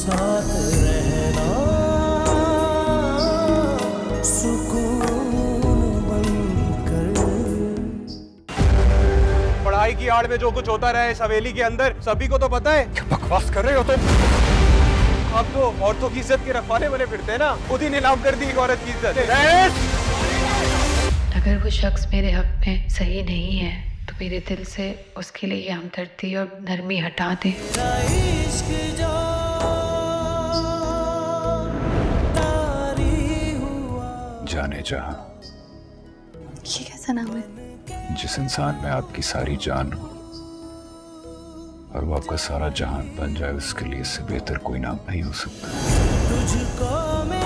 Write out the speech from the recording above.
साथ रहना सुकून बनकर। पढ़ाई की आड़ में जो कुछ होता रहा है इस हवेली के अंदर सभी को तो पता है। क्या बकवास कर रहे हो तुम? आप तो औरतों की इज्जत के रखवाले बने फिरते हैं ना, खुद ही नीलाम कर दी एक औरत की इज्जत। अगर वो शख्स मेरे हक में सही नहीं है तो मेरे दिल से उसके लिए हमदर्दी और नरमी हटा दे। जाने जहां, ये कैसा नाम है? जिस इंसान में आपकी सारी जान हो और वो आपका सारा जहान बन जाए, उसके लिए इससे बेहतर कोई नाम नहीं हो सकता। तुझको